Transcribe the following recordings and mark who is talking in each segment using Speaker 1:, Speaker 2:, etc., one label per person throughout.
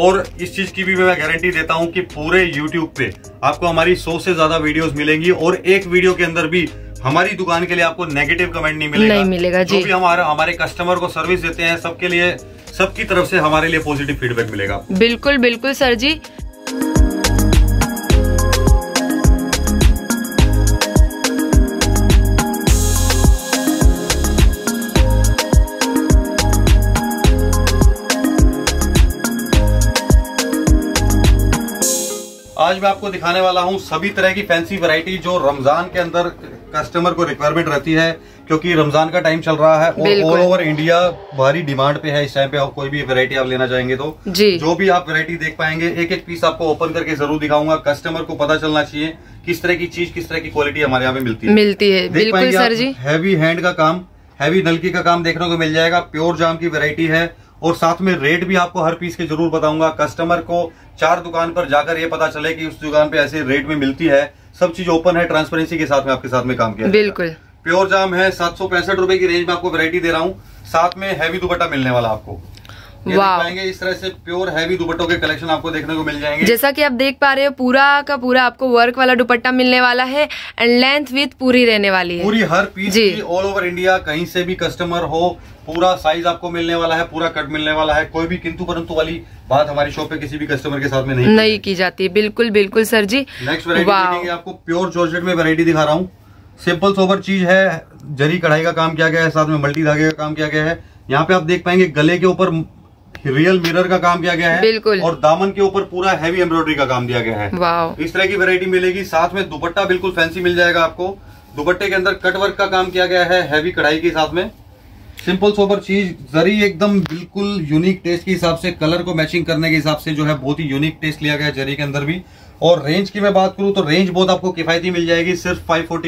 Speaker 1: और इस चीज की भी मैं गारंटी देता हूं कि पूरे YouTube पे आपको हमारी 100 से ज्यादा वीडियोस मिलेंगी और एक वीडियो के अंदर भी हमारी दुकान के लिए आपको नेगेटिव कमेंट नहीं मिलेगा जी। जो भी हमारे कस्टमर को सर्विस देते हैं सबके लिए, सबकी तरफ से हमारे लिए पॉजिटिव फीडबैक मिलेगा।
Speaker 2: बिल्कुल बिल्कुल सर जी।
Speaker 1: आज मैं आपको दिखाने वाला हूं सभी तरह की फैंसी वैरायटी जो रमजान के अंदर कस्टमर को रिक्वायरमेंट रहती है, क्योंकि रमजान का टाइम चल रहा है और ऑल ओवर इंडिया भारी डिमांड पे है इस टाइम पे। आप कोई भी वैरायटी आप लेना चाहेंगे तो जो भी आप वैरायटी देख पाएंगे, एक एक पीस आपको ओपन करके जरूर दिखाऊंगा। कस्टमर को पता चलना चाहिए किस तरह की चीज, किस तरह की क्वालिटी हमारे यहाँ पे मिलती है।
Speaker 2: बिल्कुल सर जी।
Speaker 1: हैवी हैंड का काम, हैवी नलकी का काम देखने को मिल जाएगा। प्योर जाम की वैरायटी है और साथ में रेट भी आपको हर पीस के जरूर बताऊंगा। कस्टमर को 4 दुकान पर जाकर ये पता चले कि उस दुकान पे ऐसे रेट में मिलती है। सब चीज ओपन है, ट्रांसपेरेंसी के साथ में आपके साथ में काम किया।
Speaker 2: बिल्कुल
Speaker 1: प्योर जाम है, 765 रुपए की रेंज में आपको वैरायटी दे रहा हूँ। साथ में हैवी दुपट्टा मिलने वाला आपको पाएंगे। इस तरह से प्योर हैवी दुपट्टों के कलेक्शन आपको देखने को मिल जाएंगे।
Speaker 2: जैसा कि आप देख पा रहे हो पूरा का पूरा आपको वर्क वाला दुपट्टा मिलने वाला है एंड लेंथ विथ पूरी रहने वाली है।
Speaker 1: पूरी हर पीस की ऑल ओवर इंडिया कहीं से भी कस्टमर हो, पूरा साइज आपको मिलने वाला है, पूरा कट मिलने वाला है। कोई भी किंतु परंतु वाली बात हमारी शॉप पे किसी भी कस्टमर के साथ में नहीं
Speaker 2: की जाती। बिल्कुल बिल्कुल सर जी।
Speaker 1: नेक्स्ट वैरायटी देखेंगे आपको प्योर जॉर्जेट में वैरायटी दिखा रहा हूँ। सिंपल सोबर चीज है, जरी कढ़ाई का काम किया गया है, साथ में मल्टी धागे का काम किया गया है। यहाँ पे आप देख पाएंगे गले के ऊपर रियल मिरर का काम किया गया है।
Speaker 2: बिल्कुल।
Speaker 1: और दामन के ऊपर पूरा हैवी एम्ब्रॉयडरी का काम दिया गया है।
Speaker 2: वाव।
Speaker 1: इस तरह की वैरायटी मिलेगी। साथ में दुपट्टा बिल्कुल फैंसी मिल जाएगा आपको। दुपट्टे के अंदर कट वर्क का काम किया गया है हैवी कढ़ाई के साथ में। सिंपल सोबर चीज, जरी एकदम बिल्कुल यूनिक टेस्ट के हिसाब से, कलर को मैचिंग करने के हिसाब से जो है बहुत ही यूनिक टेस्ट लिया गया है जरी के अंदर भी। और रेंज की मैं बात करूं तो रेंज बहुत आपको किफायती मिल जाएगी। सिर्फ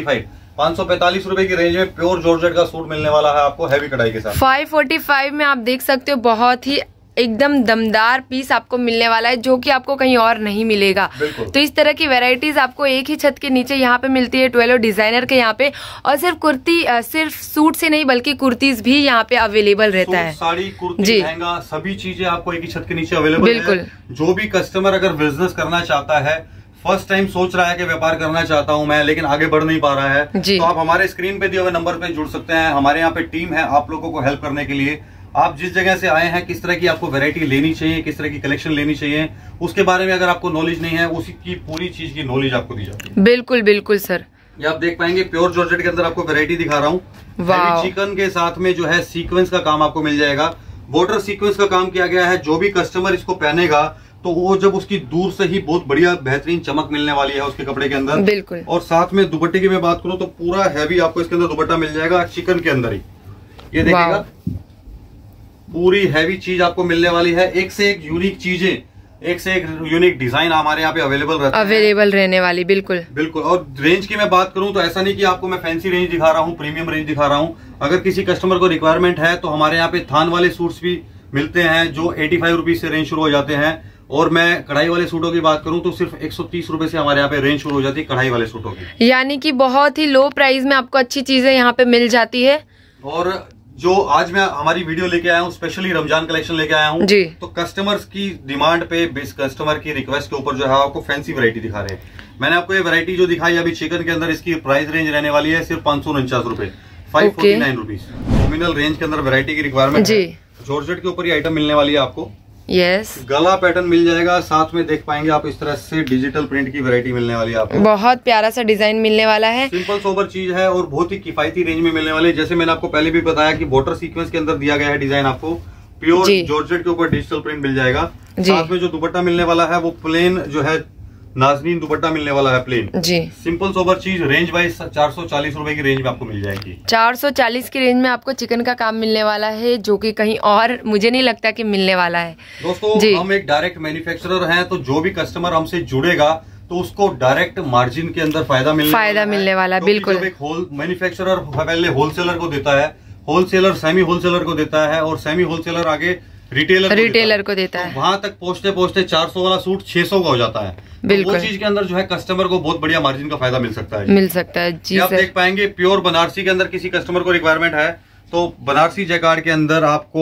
Speaker 1: 545 रुपए की रेंज में प्योर जॉर्जेट का सूट मिलने वाला है आपको हैवी कढ़ाई के साथ।
Speaker 2: 545 में आप देख सकते हो बहुत ही एकदम दमदार पीस आपको मिलने वाला है जो कि आपको कहीं और नहीं मिलेगा। तो इस तरह की वैरायटीज आपको एक ही छत के नीचे यहाँ पे मिलती है 12 डिजाइनर के यहाँ पे। और सिर्फ कुर्ती, सिर्फ सूट से नहीं बल्कि कुर्तीज भी यहाँ पे अवेलेबल रहता है।
Speaker 1: साड़ी, कुर्ती, लहंगा, सभी चीजें आपको एक ही छत के नीचे अवेलेबल है। जो भी कस्टमर अगर बिजनेस करना चाहता है, फर्स्ट टाइम सोच रहा है कि व्यापार करना चाहता हूं मैं लेकिन आगे बढ़ नहीं पा रहा है, तो आप हमारे स्क्रीन पे दिए हुए नंबर पे जुड़ सकते हैं। हमारे यहाँ पे टीम है आप लोगों को हेल्प करने के लिए। आप जिस जगह से आए हैं, किस तरह की आपको वैरायटी लेनी चाहिए, किस तरह की कलेक्शन लेनी चाहिए, उसके बारे में अगर आपको नॉलेज नहीं है, उसी की पूरी चीज की नॉलेज आपको दी जाती है।
Speaker 2: बिल्कुल बिल्कुल सर।
Speaker 1: ये आप देख पाएंगे प्योर जॉर्जेट के अंदर आपको वैरायटी दिखा रहा हूँ। चिकन के साथ में जो है सीक्वेंस का काम आपको मिल जाएगा। बॉर्डर सीक्वेंस का काम किया गया है। जो भी कस्टमर इसको पहनेगा तो वो जब उसकी दूर से ही बहुत बढ़िया बेहतरीन चमक मिलने वाली है उसके कपड़े के अंदर।
Speaker 2: बिल्कुल।
Speaker 1: और साथ में दुपट्टे की मैं बात करूं तो पूरा हैवी आपको इसके अंदर दुपट्टा मिल जाएगा चिकन के अंदर ही। ये देखिएगा पूरी हैवी चीज आपको मिलने वाली है। एक से एक यूनिक चीजें, एक से एक यूनिक डिजाइन हमारे यहाँ पे अवेलेबल रहने वाली। बिल्कुल बिल्कुल। और रेंज की मैं बात करूं तो ऐसा नहीं कि आपको मैं फैंसी रेंज दिखा रहा हूँ, प्रीमियम रेंज दिखा रहा हूँ। अगर किसी कस्टमर को रिक्वायरमेंट है तो हमारे यहाँ पे थान वाले सूट्स भी मिलते हैं जो 85 रुपीज से रेंज शुरू हो जाते हैं। और मैं कढ़ाई वाले सूटों की बात करूं तो सिर्फ 130 रुपए से हमारे यहाँ पे रेंज शुरू हो जाती है कढ़ाई वाले सूटों की।
Speaker 2: यानी कि बहुत ही लो प्राइस में आपको अच्छी चीजें यहाँ पे मिल जाती है।
Speaker 1: और जो आज मैं हमारी वीडियो लेके आया हूँ, स्पेशली रमजान कलेक्शन लेके आया हूँ, तो कस्टमर्स की डिमांड पे, कस्टमर की रिक्वेस्ट के ऊपर जो है आपको फैंसी वैरायटी दिखा रहे हैं। मैंने आपको ये वैरायटी जो दिखाई अभी चिकन के अंदर, इसकी प्राइस रेंज रहने वाली है सिर्फ 549 रुपए, 549 रुपीज। नॉमिनल रेंज के अंदर वैरायटी की रिक्वायरमेंट है। जॉर्जेट के ऊपर ये आइटम मिलने वाली है आपको। गला पैटर्न मिल जाएगा। साथ में देख पाएंगे आप इस तरह से डिजिटल प्रिंट की वैरायटी मिलने वाली है आपको। बहुत
Speaker 2: प्यारा सा डिजाइन मिलने वाला है।
Speaker 1: सिंपल सोबर चीज है और बहुत ही किफायती रेंज में मिलने वाली है। जैसे मैंने आपको पहले भी बताया कि बॉर्डर सीक्वेंस के अंदर दिया गया है डिजाइन आपको। प्योर जॉर्जेट के ऊपर डिजिटल प्रिंट मिल जाएगा। साथ में जो दुपट्टा मिलने वाला है वो प्लेन जो है नाजनीन दुपट्टा मिलने वाला है प्लेन। सिंपल सोबर चीज रेंज वाइज 440 रुपए की रेंज में आपको मिल जाएगी।
Speaker 2: 440 की रेंज में आपको चिकन का काम मिलने वाला है जो कि कहीं और मुझे नहीं लगता कि मिलने वाला है।
Speaker 1: दोस्तों हम एक डायरेक्ट मैन्युफैक्चरर हैं, तो जो भी कस्टमर हमसे जुड़ेगा तो उसको डायरेक्ट मार्जिन के अंदर फायदा मिलने वाला है। बिल्कुल। एक मैन्युफैक्चरर पहले होलसेलर को देता है, होलसेलर सेमी होलसेलर को देता है और सेमी होलसेलर आगे रिटेलर को देता है। वहां तक पहुंचते पहुंचते 400 वाला सूट 600 का हो जाता है। बिल्कुल। तो वो चीज के अंदर जो है कस्टमर को बहुत बढ़िया मार्जिन का फायदा मिल सकता है
Speaker 2: जी।
Speaker 1: आप देख पाएंगे प्योर बनारसी के अंदर किसी कस्टमर को रिक्वायरमेंट है तो बनारसी जैकार्ड के अंदर आपको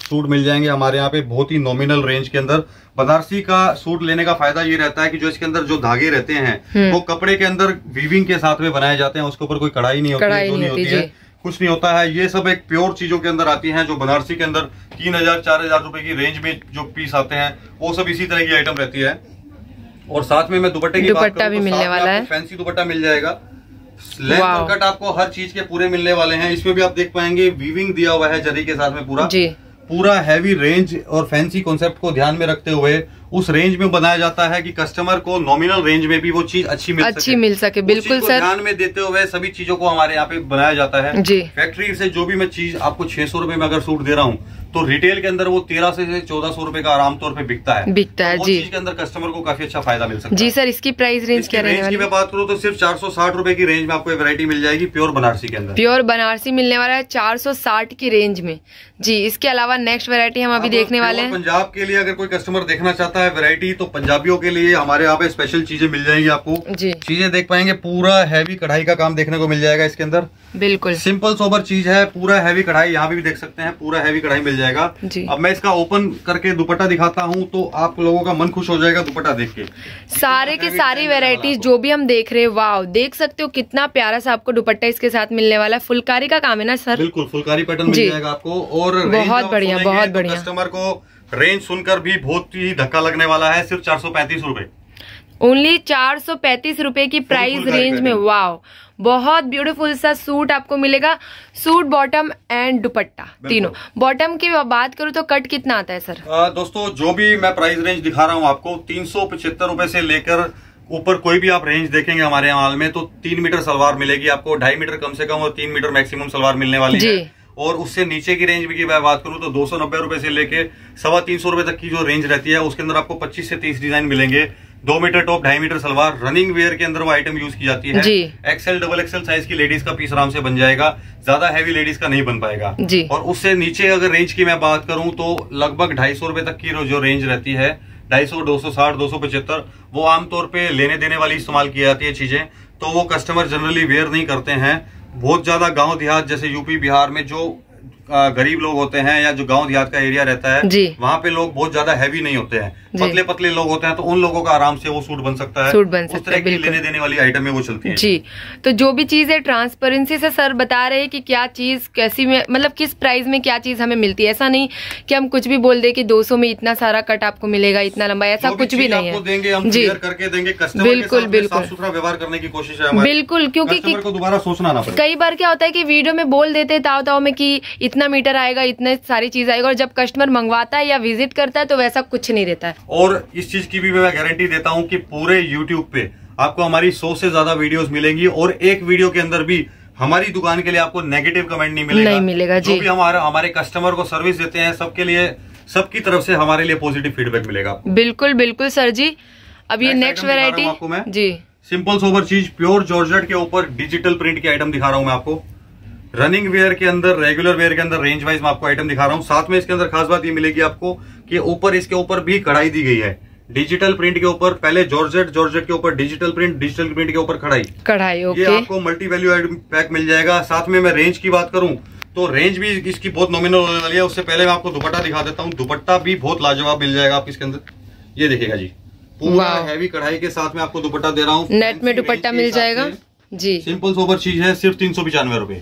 Speaker 1: सूट मिल जाएंगे हमारे यहाँ पे बहुत ही नॉमिनल रेंज के अंदर। बनारसी का सूट लेने का फायदा ये रहता है कि जो इसके अंदर जो धागे रहते हैं वो कपड़े के अंदर वीविंग के साथ में बनाए जाते हैं, उसके ऊपर कोई कढ़ाई नहीं होती है, कुछ नहीं होता है। ये सब एक प्योर चीजों के अंदर आती हैं, जो बनारसी के अंदर 3000-4000 रुपए की रेंज में जो पीस आते हैं वो सब इसी तरह की आइटम रहती है। और साथ में मैं दुपट्टे की बात करूं तो मिलने वाला है, फैंसी दुपट्टा मिल जाएगा, लेंथ और कट आपको हर चीज के पूरे मिलने वाले हैं। इसमें भी आप देख पाएंगे वीविंग दिया हुआ है जरी के साथ में पूरा हैवी रेंज और फैंसी कॉन्सेप्ट को ध्यान में रखते हुए उस रेंज में बनाया जाता है कि कस्टमर को नॉमिनल रेंज में भी वो चीज अच्छी मिल सके। बिल्कुल सर, ध्यान में देते हुए सभी चीजों को हमारे यहाँ पे बनाया जाता है जी। फैक्ट्री से जो भी मैं चीज आपको 600 रुपए में अगर सूट दे रहा हूँ तो रिटेल के अंदर वो 1300 से 1400 रुपए का आराम तौर पे बिकता है तो जी। चीज के अंदर कस्टमर को काफी अच्छा फायदा मिल सकता है जी। सर इसकी प्राइस रेंज क्या रहने वाली है? मैं बात करूँ तो सिर्फ 460 रुपए की रेंज में आपको वैरायटी मिल जाएगी प्योर बनारसी के अंदर। प्योर बनारसी मिलने वाला है 460 की रेंज में जी। इसके अलावा नेक्स्ट वैरायटी हम अभी देखने वाले हैं पंजाब के लिए। अगर कोई कस्टमर देखना चाहता है वैरायटी तो पंजाबियों के लिए हमारे यहाँ पे स्पेशल चीजें मिल जाएंगी आपको जी। चीजें देख पाएंगे, पूरा हैवी कढ़ाई का काम देखने को मिल जाएगा इसके अंदर। बिल्कुल सिंपल सोबर चीज है, पूरा हैवी कढ़ाई यहाँ पे भी देख सकते हैं, पूरा हैवी कढ़ाई मिल जाएगा जी। अब मैं इसका ओपन करके दुपट्टा दिखाता हूँ तो आप लोगों का मन खुश हो जाएगा दुपट्टा देख के। सारे की सारी वेराइटीज जो भी हम देख रहे हैं, वाह देख सकते हो कितना प्यारा सा आपको दुपट्टा इसके साथ मिलने वाला है। फुलकारी का काम है ना सर? बिल्कुल फुलकारी पैटर्न मिल जाएगा आपको। और बहुत बढ़िया, बहुत बढ़िया। कस्टमर को रेंज सुनकर भी बहुत ही धक्का लगने वाला है, सिर्फ 435 रुपए, ओनली 435 रुपए की प्राइस रेंज में। वाह बहुत ब्यूटीफुल सा सूट आपको मिलेगा, सूट बॉटम एंड दुपट्टा तीनों। बॉटम की बात करूँ तो कट कितना आता है सर? दोस्तों जो भी मैं प्राइस रेंज दिखा रहा हूँ आपको 375 रुपए से लेकर ऊपर कोई भी आप रेंज देखेंगे हमारे यहाँ माल में तो 3 मीटर सलवार मिलेगी आपको, 2.5 मीटर कम से कम और 3 मीटर मैक्सिमम सलवार मिलने वाली है। और उससे नीचे की रेंज की मैं बात करूं तो 290 रुपए से लेके 325 रुपए तक की जो रेंज रहती है उसके अंदर आपको 25 से 30 डिजाइन मिलेंगे। 2 metre top, 2.5 metre salwar, running wear के अंदर वो आइटम यूज की जाती है। एक्सएल डबल एक्सएल साइज की लेडीज का पीस आराम से बन जाएगा, ज्यादा हैवी लेडीज का नहीं बन पाएगा जी। और उससे नीचे अगर रेंज की मैं बात करूं तो लगभग 250 रुपए तक की जो रेंज रहती है, 250, 260, 275, वो आमतौर पे लेने देने वाली इस्तेमाल की जाती है चीजें, तो वो कस्टमर जनरली वेयर नहीं करते हैं। बहुत ज्यादा गांव देहात जैसे यूपी बिहार में जो गरीब लोग होते हैं या जो गांव देहात का एरिया रहता है वहाँ पे लोग बहुत ज्यादा हैवी नहीं होते हैं, पतले पतले लोग होते हैं, तो उन लोगों का आराम से वो सूट बन सकता है। सूट बन सकता है, लेने देने वाली आइटम में वो चलती है जी। तो जो भी चीज है ट्रांसपेरेंसी से सर बता रहे हैं कि क्या चीज कैसी में, मतलब किस प्राइस में क्या चीज हमें मिलती है। ऐसा नहीं कि हम कुछ भी बोल दे कि 200 में इतना सारा कट आपको मिलेगा, इतना लंबा, ऐसा कुछ भी नहीं है देंगे हम जी करके देंगे। बिल्कुल बिल्कुल साफ सुथरा व्यवहार करने की कोशिश है बिल्कुल, क्योंकि दोबारा सोचना ना पड़े। कई बार क्या होता है कि वीडियो में बोल देते ताव ताव में कि इतना मीटर आएगा, इतने सारी चीज आएगा, और जब कस्टमर मंगवाता है या विजिट करता है तो वैसा कुछ नहीं रहता है। और इस चीज की भी मैं गारंटी देता हूं कि पूरे YouTube पे आपको हमारी 100 से ज्यादा वीडियोस मिलेंगी और एक वीडियो के अंदर भी हमारी दुकान के लिए आपको नेगेटिव कमेंट नहीं मिलेगा जी। जो भी हमारे कस्टमर को सर्विस देते हैं सबके लिए, सबकी तरफ से हमारे लिए पॉजिटिव फीडबैक मिलेगा। बिल्कुल बिल्कुल सर जी। अब ये नेक्स्ट वेरायटी आपको मैं जी सिंपल सोबर चीज प्योर जॉर्जेट के ऊपर डिजिटल प्रिंट की आइटम दिखा रहा हूँ मैं आपको। रनिंग वेयर के अंदर, रेगुलर वेयर के अंदर रेंज वाइज मैं आपको आइटम दिखा रहा हूँ। साथ में इसके अंदर खास बात ये मिलेगी आपको कि ऊपर इसके ऊपर भी कढ़ाई दी गई है, डिजिटल प्रिंट के ऊपर। पहले जॉर्जेट के ऊपर डिजिटल प्रिंट के ऊपर कढ़ाई ये आपको मल्टी वैल्यू पैक मिल जाएगा। साथ में मैं रेंज की बात करूं तो रेंज भी इसकी बहुत नॉमिनल होने वाली है। उससे पहले मैं आपको दुपट्टा दिखा देता हूँ। दुपट्टा भी बहुत लाजवाब मिल जाएगा आपको इसके अंदर, ये देखिएगा जी, पूरा हैवी कढ़ाई के साथ में आपको दुपट्टा दे रहा हूँ। नेट में दुपट्टा मिल जाएगा जी। सिंपल सोबर चीज है, सिर्फ 395 रुपए,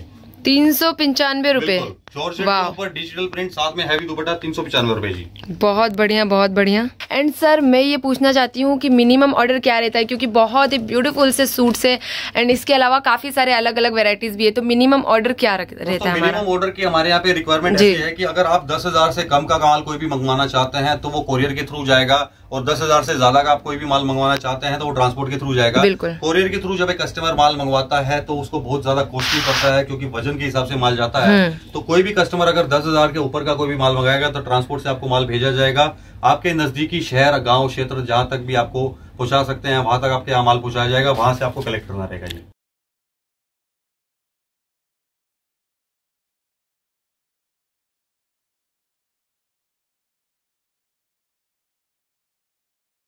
Speaker 1: 395 रुपए। जॉर्जेट के ऊपर डिजिटल प्रिंट, साथ में हैवी दुपट्टा, 395 रुपए जी। बहुत बढ़िया बहुत बढ़िया। एंड सर मैं ये पूछना चाहती हूँ कि मिनिमम ऑर्डर क्या रहता है, क्योंकि बहुत ही ब्यूटीफुल से सूट्स है एंड इसके अलावा काफी सारे अलग अलग वेराइटीज भी है, तो मिनिमम ऑर्डर क्या रहता है? मिनिमम ऑर्डर की हमारे यहाँ पे रिक्वायरमेंट ऐसी है कि अगर आप 10,000 से कम का माल कोई भी मंगवाना चाहते हैं तो वो कोरियर के थ्रू जाएगा, और 10,000 से ज्यादा का आप कोई भी माल मंगवाना चाहते हैं तो वो ट्रांसपोर्ट के थ्रू जाएगा। कोरियर के थ्रू जब एक कस्टमर माल मंगवाता है तो उसको बहुत ज्यादा कॉस्टली पड़ता है, क्योंकि वजन के हिसाब से माल जाता है। तो कोई भी कस्टमर अगर 10,000 के ऊपर का कोई भी माल मंगाएगा तो ट्रांसपोर्ट से आपको माल भेजा जाएगा। आपके नजदीकी शहर, गांव, क्षेत्र जहां तक भी आपको पहुंचा सकते हैं वहां तक आपके यहाँ माल पहुंचाया जाएगा, वहां से आपको कलेक्ट करना रहेगा जी।